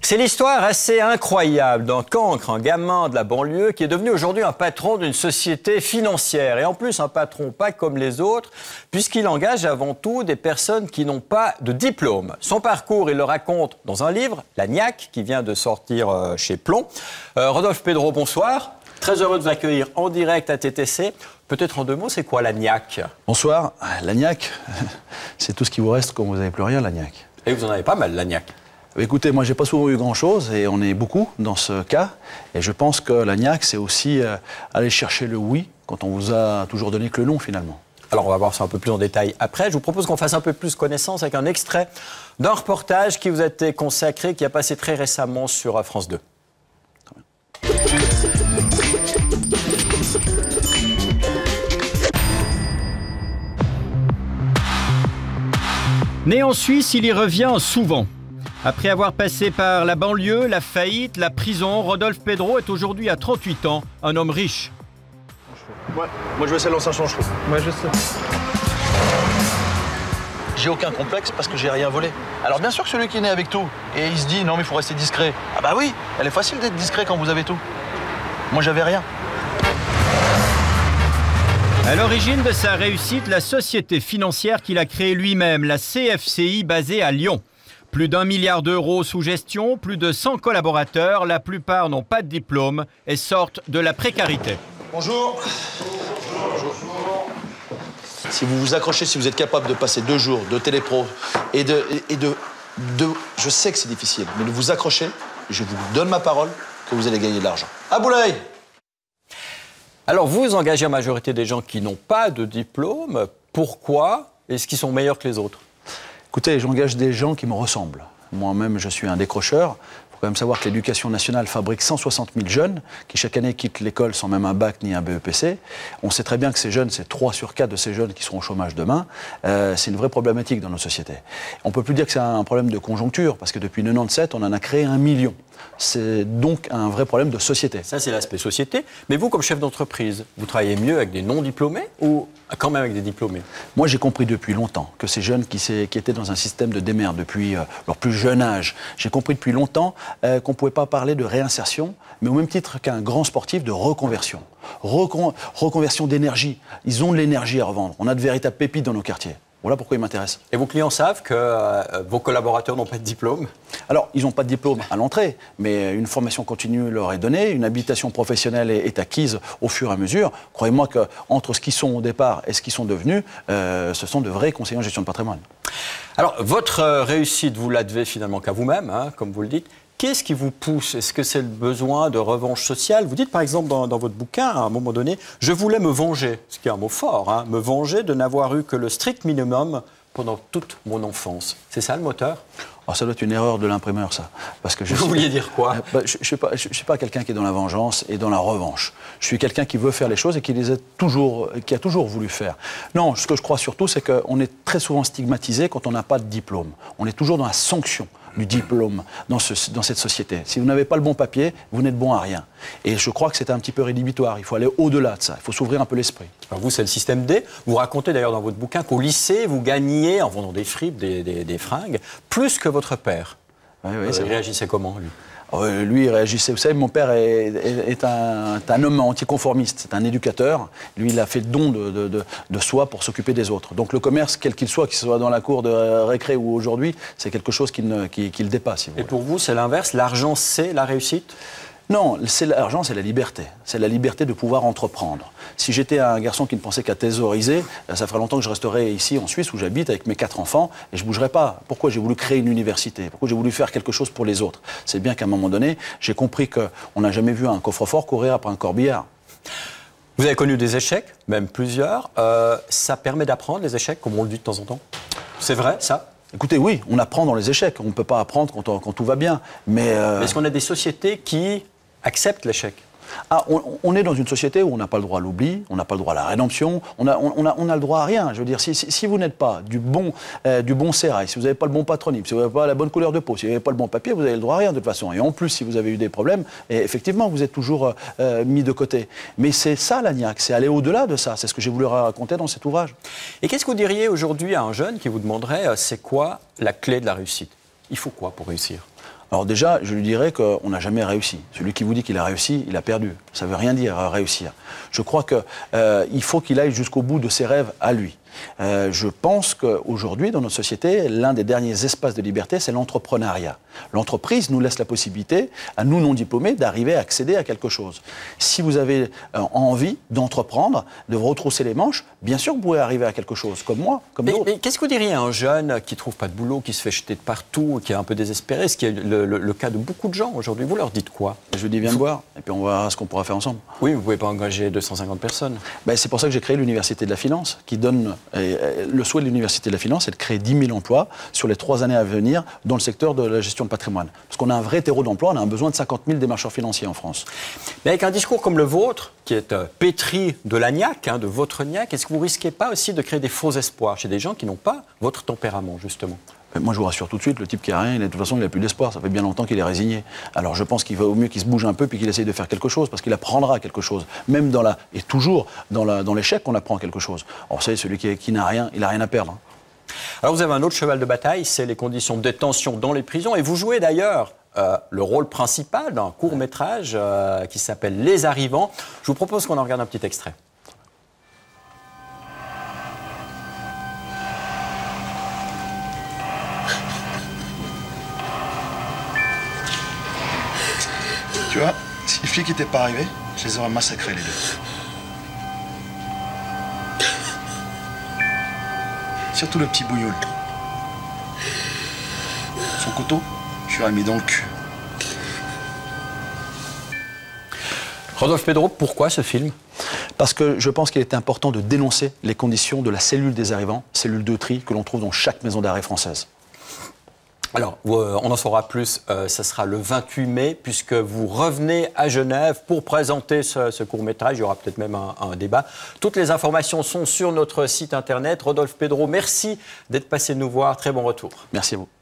C'est l'histoire assez incroyable d'un cancre, un gamin de la banlieue qui est devenu aujourd'hui un patron d'une société financière. Et en plus, un patron pas comme les autres, puisqu'il engage avant tout des personnes qui n'ont pas de diplôme. Son parcours, il le raconte dans un livre, La Niaque, qui vient de sortir chez Plomb. Rodolphe Pedro, bonsoir. Très heureux de vous accueillir en direct à TTC. Peut-être en deux mots, c'est quoi la niaque? Bonsoir. La niaque, c'est tout ce qui vous reste quand vous n'avez plus rien, la niaque. Et vous en avez pas mal, la niaque. Écoutez, moi, j'ai pas souvent eu grand-chose, et on est beaucoup dans ce cas. Et je pense que la niaque, c'est aussi aller chercher le oui quand on vous a toujours donné que le non, finalement. Alors, on va voir ça un peu plus en détail après. Je vous propose qu'on fasse un peu plus connaissance avec un extrait d'un reportage qui vous a été consacré, qui a passé très récemment sur France 2. Né en Suisse, il y revient souvent. Après avoir passé par la banlieue, la faillite, la prison, Rodolphe Pedro est aujourd'hui à 38 ans, un homme riche. Ouais. Moi, je vais essayer de lancer un change-trou. Moi, je sais. J'ai aucun complexe parce que j'ai rien volé. Alors, bien sûr que celui qui est né avec tout, et il se dit, non, mais il faut rester discret. Ah bah oui, elle est facile d'être discret quand vous avez tout. Moi, j'avais rien. À l'origine de sa réussite, la société financière qu'il a créée lui-même, la CFCI, basée à Lyon. Plus d'1 milliard d'euros sous gestion, plus de 100 collaborateurs, la plupart n'ont pas de diplôme et sortent de la précarité. Bonjour. Si vous vous accrochez, si vous êtes capable de passer 2 jours de télépro et de je sais que c'est difficile, mais de vous accrocher, je vous donne ma parole que vous allez gagner de l'argent. À Boulaye! Alors, vous engagez la majorité des gens qui n'ont pas de diplôme. Pourquoi est-ce qu'ils sont meilleurs que les autres? Écoutez, j'engage des gens qui me ressemblent. Moi-même, je suis un décrocheur. Il faut quand même savoir que l'Éducation nationale fabrique 160 000 jeunes qui, chaque année, quittent l'école sans même un bac ni un BEPC. On sait très bien que ces jeunes, c'est 3 sur 4 de ces jeunes qui seront au chômage demain. C'est une vraie problématique dans nos sociétés. On ne peut plus dire que c'est un problème de conjoncture, parce que depuis 97, on en a créé 1 million. C'est donc un vrai problème de société. Ça, c'est l'aspect société. Mais vous, comme chef d'entreprise, vous travaillez mieux avec des non-diplômés ou quand même avec des diplômés? Moi, j'ai compris depuis longtemps que ces jeunes qui étaient dans un système de démerde depuis leur plus jeune âge, j'ai compris depuis longtemps qu'on ne pouvait pas parler de réinsertion, mais au même titre qu'un grand sportif, de reconversion. Reconversion d'énergie. Ils ont de l'énergie à revendre. On a de véritables pépites dans nos quartiers. Voilà pourquoi ils m'intéressent. Et vos clients savent que vos collaborateurs n'ont pas de diplôme? Alors, ils n'ont pas de diplôme à l'entrée, mais une formation continue leur est donnée, une habilitation professionnelle est acquise au fur et à mesure. Croyez-moi qu'entre ce qu'ils sont au départ et ce qu'ils sont devenus, ce sont de vrais conseillers en gestion de patrimoine. Alors, votre réussite, vous la devez finalement qu'à vous-même, hein, comme vous le dites. Qu'est-ce qui vous pousse? Est-ce que c'est le besoin de revanche sociale? Vous dites par exemple dans votre bouquin, à un moment donné, je voulais me venger, ce qui est un mot fort, hein, me venger de n'avoir eu que le strict minimum pendant toute mon enfance. C'est ça le moteur? Alors ça doit être une erreur de l'imprimeur, ça. Parce que vous vouliez dire quoi? Je ne suis pas quelqu'un qui est dans la vengeance et dans la revanche. Je suis quelqu'un qui veut faire les choses et qui a toujours voulu faire. Non, ce que je crois surtout, c'est qu'on est très souvent stigmatisé quand on n'a pas de diplôme. On est toujours dans la sanction du diplôme dans cette société. Si vous n'avez pas le bon papier, vous n'êtes bon à rien. Et je crois que c'est un petit peu rédhibitoire. Il faut aller au-delà de ça. Il faut s'ouvrir un peu l'esprit. Alors vous, c'est le système D. Vous racontez d'ailleurs dans votre bouquin qu'au lycée, vous gagnez, en vendant des fripes, des fringues, plus que votre père. Oui, il réagissait comment, lui? Lui, il réagissait. Vous savez, mon père est un homme anticonformiste, c'est un éducateur. Lui, il a fait don de soi pour s'occuper des autres. Donc le commerce, quel qu'il soit dans la cour de récré ou aujourd'hui, c'est quelque chose qui le dépasse. Si vous voulez. Et pour vous, c'est l'inverse? L'argent, c'est la réussite? Non, l'argent, c'est la liberté. C'est la liberté de pouvoir entreprendre. Si j'étais un garçon qui ne pensait qu'à thésauriser, ça ferait longtemps que je resterais ici en Suisse où j'habite avec mes 4 enfants et je ne bougerais pas. Pourquoi j'ai voulu créer une université? Pourquoi j'ai voulu faire quelque chose pour les autres? C'est bien qu'à un moment donné, j'ai compris qu'on n'a jamais vu un coffre-fort courir après un corbillard. Vous avez connu des échecs, même plusieurs. Ça permet d'apprendre les échecs, comme on le dit de temps en temps? C'est vrai, ça? Écoutez, oui, on apprend dans les échecs. On ne peut pas apprendre quand tout va bien. Mais est-ce qu'on a des sociétés qui acceptent l'échec? On est dans une société où on n'a pas le droit à l'oubli, on n'a pas le droit à la rédemption, on a le droit à rien. Je veux dire, si vous n'êtes pas du bon sérail, si vous n'avez pas le bon patronyme, si vous n'avez pas la bonne couleur de peau, si vous n'avez pas le bon papier, vous n'avez le droit à rien de toute façon. Et en plus, si vous avez eu des problèmes, effectivement, vous êtes toujours mis de côté. Mais c'est ça la niaque, c'est aller au-delà de ça. C'est ce que j'ai voulu raconter dans cet ouvrage. Et qu'est-ce que vous diriez aujourd'hui à un jeune qui vous demanderait c'est quoi la clé de la réussite? Il faut quoi pour réussir? Alors déjà, je lui dirais qu'on n'a jamais réussi. Celui qui vous dit qu'il a réussi, il a perdu. Ça ne veut rien dire réussir. Je crois qu'il faut qu'il aille jusqu'au bout de ses rêves à lui. Je pense qu'aujourd'hui, dans notre société, l'un des derniers espaces de liberté, c'est l'entrepreneuriat. L'entreprise nous laisse la possibilité, à nous non diplômés, d'arriver à accéder à quelque chose. Si vous avez envie d'entreprendre, de vous retrousser les manches, bien sûr vous pouvez arriver à quelque chose, comme moi, comme d'autres. Mais qu'est-ce que vous diriez à un jeune qui ne trouve pas de boulot, qui se fait jeter de partout, qui est un peu désespéré, ce qui est le cas de beaucoup de gens aujourd'hui? Vous leur dites quoi? Je lui dis, viens me voir, et puis on verra ce qu'on pourra faire ensemble. Oui, vous ne pouvez pas engager 250 personnes. Ben, c'est pour ça que j'ai créé l'Université de la Finance, qui donne... le souhait de l'Université de la Finance, c'est de créer 10 000 emplois sur les 3 années à venir dans le secteur de la gestion de patrimoine. Parce qu'on a un vrai terreau d'emploi, on a un besoin de 50 000 démarcheurs financiers en France. Mais avec un discours comme le vôtre, qui est pétri de l'agnac, de votre gnac, est-ce que vous ne risquez pas aussi de créer des faux espoirs chez des gens qui n'ont pas votre tempérament, justement? Moi, je vous rassure tout de suite, le type qui a rien, de toute façon, il n'a plus d'espoir. Ça fait bien longtemps qu'il est résigné. Alors, je pense qu'il va au mieux qu'il se bouge un peu puis qu'il essaye de faire quelque chose, parce qu'il apprendra quelque chose. Même et toujours dans l'échec, on apprend quelque chose. Alors, vous savez, celui qui n'a rien, il n'a rien à perdre. Alors, vous avez un autre cheval de bataille, c'est les conditions de détention dans les prisons. Et vous jouez d'ailleurs le rôle principal d'un court-métrage qui s'appelle Les Arrivants. Je vous propose qu'on en regarde un petit extrait. Tu vois, si les flics n'étaient pas arrivés, je les aurais massacrés les deux. Surtout le petit Bougnoul. Son couteau, je lui ai mis dans le cul. Rodolphe Pedro, pourquoi ce film? Parce que je pense qu'il est important de dénoncer les conditions de la cellule des arrivants, cellule de tri que l'on trouve dans chaque maison d'arrêt française. Alors, on en saura plus, ça sera le 28 mai, puisque vous revenez à Genève pour présenter ce court-métrage. Il y aura peut-être même un débat. Toutes les informations sont sur notre site internet. Rodolphe Pedro, merci d'être passé nous voir. Très bon retour. Merci à vous.